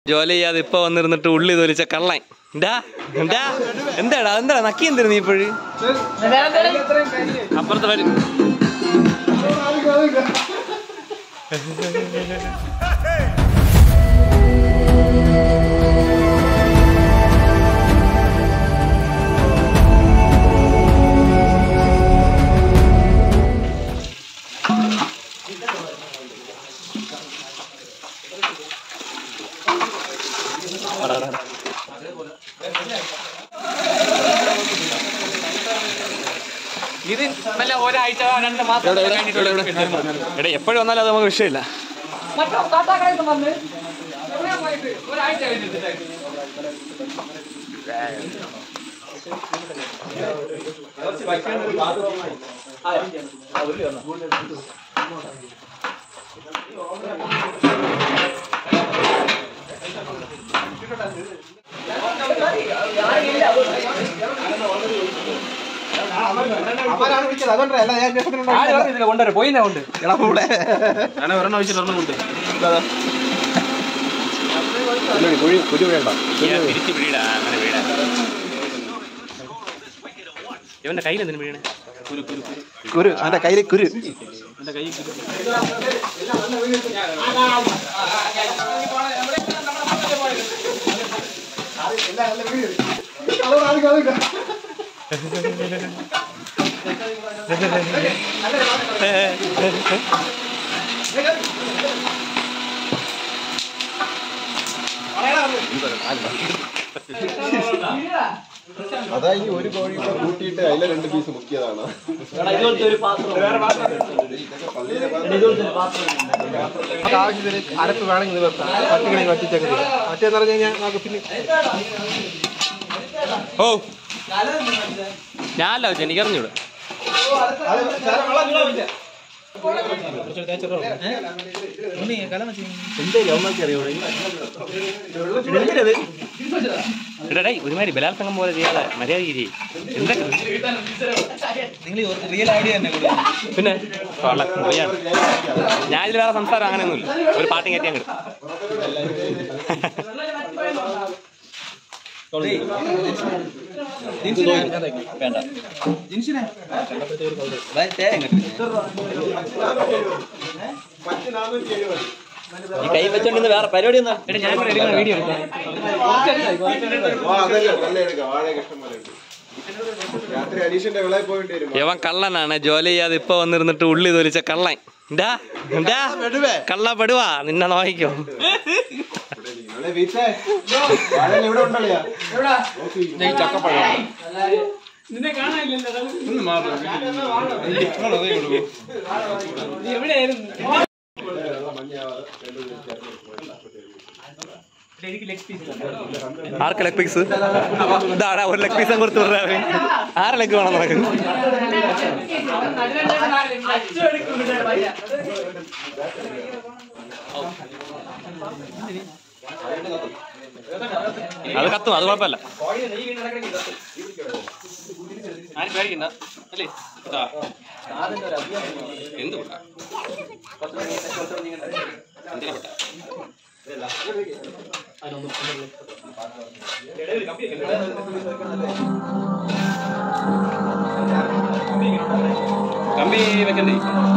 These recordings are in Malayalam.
ജോലി ചെയ്യാതെ ഇപ്പൊ വന്നിരുന്നിട്ട് ഉള്ളി തൊലിച്ച കള്ളൻ. എന്താടാ നക്കി എന്തിരുന്നു ഇപ്പോഴും അപ്പുറത്ത് വരും. ഇത് നല്ല ഒരാഴ്ച 2 മാസം എപ്പോഴും വന്നാലും അത് നമുക്ക് വിഷയമില്ല. ഇവന്റെ കയ്യിൽ എന്തിനു വീണേ? കുരു. അവന്റെ കയ്യില് കുരു. അതായത് ഒരു കോഴി കൂട്ടിയിട്ട് അതിലെ 2 പീസ് മുക്കിയതാണ്. ആവശ്യത്തിന് അരപ്പ് വേണമെങ്കിൽ നിർത്താം. പട്ടികളി വറ്റിച്ചേക്കുന്നത് മറ്റേന്ന് പറഞ്ഞു കഴിഞ്ഞാൽ നമുക്ക് പിന്നെ ഞാനല്ല വെച്ചാൽ എനിക്ക് അറിഞ്ഞൂടെ. ഒരുമാതിരി ബലാത്സംഗം പോലെ ചെയ്യാതെ മര്യാദ ചെയ്യും. പിന്നെ ഞാനിതിൽ വേറെ സംസാരം അങ്ങനെയൊന്നുമില്ല. ഒരു പാട്ടും കയറ്റി അങ്ങ് ഈ കൈ വെച്ചോണ്ടിന്ന് വേറെ പരിപാടി ഒന്നും. വീഡിയോ ഇവൻ കള്ളനാണ്. ജോലി ചെയ്യാതെ ഇപ്പൊ വന്നിരുന്നിട്ട് ഉള്ളി തൊലിച്ച കള്ളൻ. കള്ള പെടുവാ നിന്നെ നോക്കിക്കോ. ആർക്ക് ലെഗ് പീസ്? ഇതാടാ ഒരു ലെഗ് പീസും കൊടുത്തു വിടാറ്. 6 ലെഗ് വേണം നിനക്ക്. അത് കത്തും, അത് കുഴപ്പമില്ല. ആരും പേടിക്കണ്ട അല്ലേ? എന്ത് കമ്പി വെക്കണ്ടേ?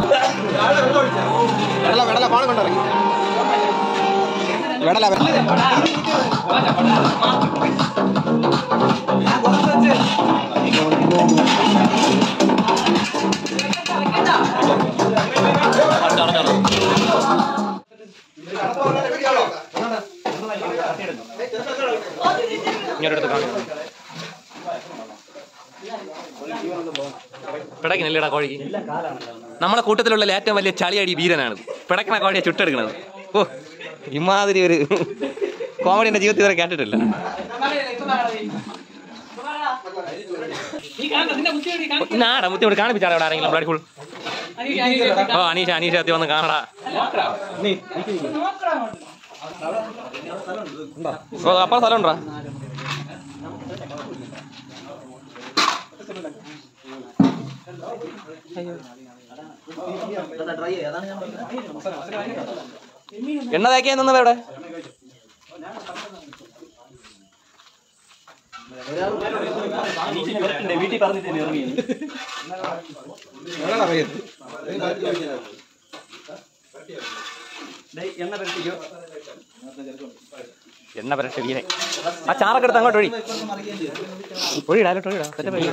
വെടല പാണം കൊണ്ടിറങ്ങി. വെടല ഇങ്ങോട്ട് കാണും. പിടക്കിനല്ലേടാ കോഴിക്ക്. നമ്മളെ കൂട്ടത്തിലുള്ള ഏറ്റവും വലിയ ചളിയടി വീരനാണ്. പിടക്കണ കോഴിയെ ചുട്ടെടുക്കണത്. ഓ, ഇമാതിരി ഒരു കോമഡി എന്റെ ജീവിതത്തിൽ വരെ കേട്ടിട്ടില്ല. നാടാ മുത്തിയോട് കാണിപ്പിച്ചാടാ ഇവിടെ ആരെങ്കിലും ബ്ലഡ് ഫുൾ. ഓ അനീഷ അത്തി വന്ന് കാണടാ. ഓ അപ്പുറം സ്ഥലം ഉണ്ടോ? എണ്ണ തേക്കാൻ നിന്നത് എവിടെ? വീട്ടിൽ പറഞ്ഞിട്ട് എണ്ണ പരട്ടെ വീരെ. ആ ചാറൊക്കെ എടുത്ത് അങ്ങോട്ട് ഒഴിയിടാലോട്ട് ഒഴിയിടാം.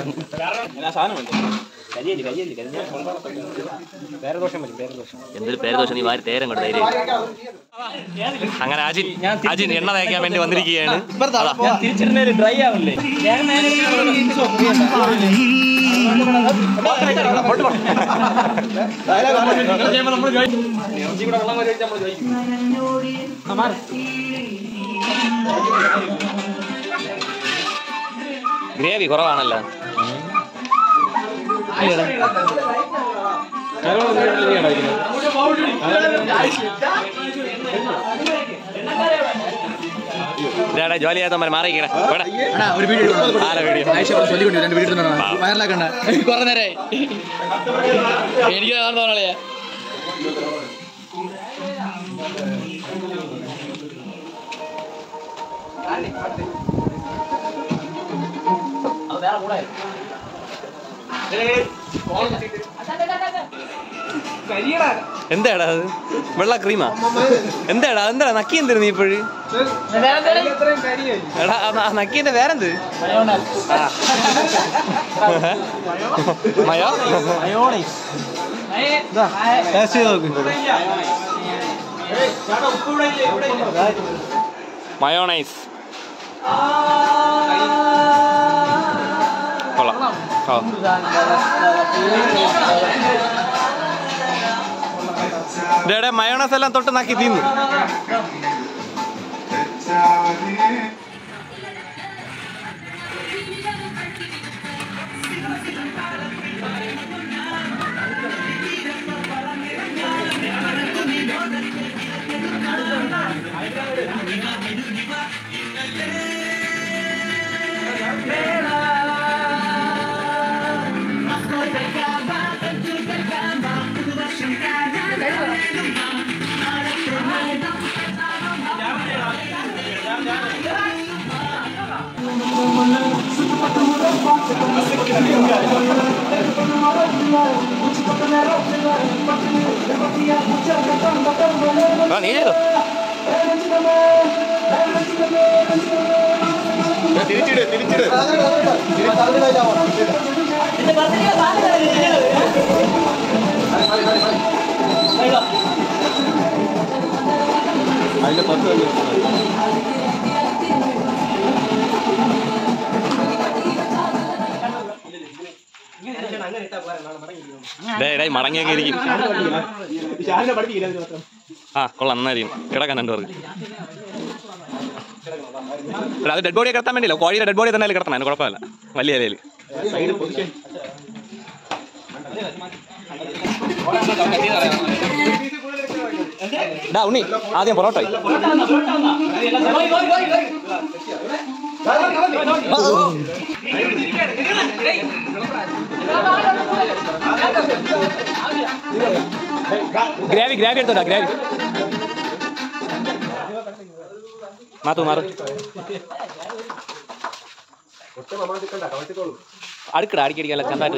എന്തൊരു പേരദോഷം നീ വാരി തേരം കൊണ്ട് ധൈര്യം. അങ്ങനെ അജിൻ എണ്ണ തേക്കാൻ വേണ്ടി വന്നിരിക്കുകയാണ്. തിരിച്ചിരുന്നേല് ഡ്രൈ ആവില്ലേ? ഗ്രേവി കുറവാണല്ലോ. ഇതാടാ ജോലി ചെയ്യാത്തവന്മാർ മാറിക്കണേ. ഒരു വീഡിയോ രണ്ട് വീഡിയോ വയറിലാക്കണ്ട. കുറെ നേരമായി എനിക്ക് തോന്നണേ. എന്താടാ അത്? വെള്ള ക്രീമാ? എന്താടാ നക്കി എന്തിനു നീ ഇപ്പോഴ്? എടാ നക്കിന്റെ വേറെന്ത്? മയോണൈസ്. കൊള്ളാം. മയോണൈസ് എല്ലാം തൊട്ട് നാക്കി തിന്നു. നീ ചെയ്തോ? തിരിച്ചിട് അതിന്റെ 10 മടങ്ങിയൊക്കെ ഇരിക്കും. ആ കൊള്ളാം, നന്നായിരിക്കും. കിടക്കാൻ രണ്ടുപേർക്ക്. അത് ഡെഡ് ബോഡിയെ കിടത്താൻ വേണ്ടിയില്ല, കോഴിയുടെ ഡെഡ് ബോഡി തന്നെ കിടത്തണം. അതിന് കുഴപ്പമില്ല, വലിയ ഇലയിൽ. ഉണ്ണി ആദ്യം പൊറോട്ട. ഗ്രാവി എടുത്തോട്ടാ, ഗ്രാവി മാറും. അടുക്കടാ, അടിക്കടിക്കല്ല ചന്തായിട്ട്.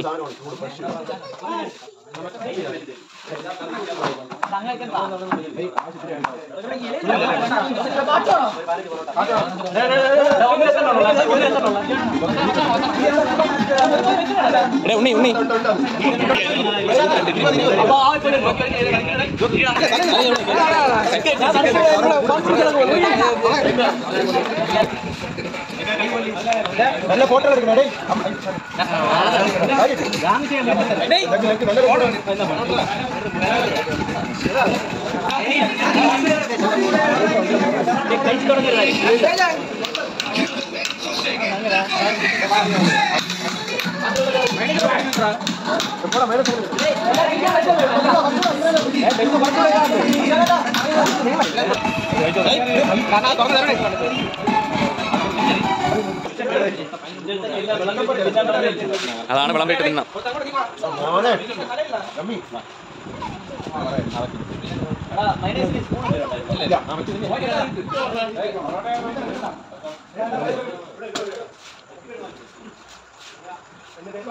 ഉണ്ണി നല്ല ഫോട്ടോ എടുക്കണേ. അതാണ് വിളമ്പിട്ട് തിന്നാം.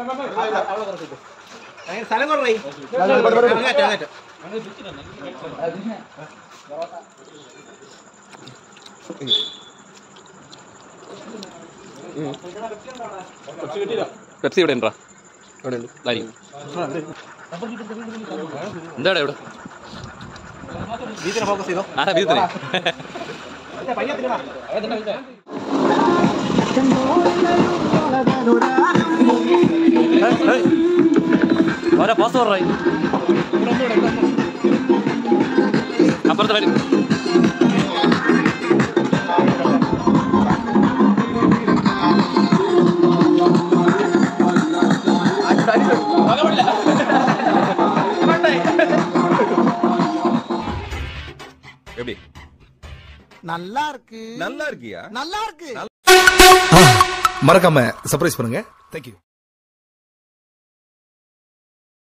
സ്ഥലം കുറേ പെപ്സി ഇവിടെ ഉണ്ടോ? ഇവിടെ ഉണ്ട്. എന്താടാ ഇവിടെ? ഫോക്കസ് ചെയ്തോ. ആരാ ബീജത്തിന്? ഓരോ പോസ്റ്റ് പറഞ്ഞായി അപ്പുറത്ത് വരും. எப்படி நல்லா இருக்கு நல்லா இருக்கியா நல்லா இருக்கு மறக்காம சர்ப்ரைஸ் பண்ணுங்க. தேங்க்யூ.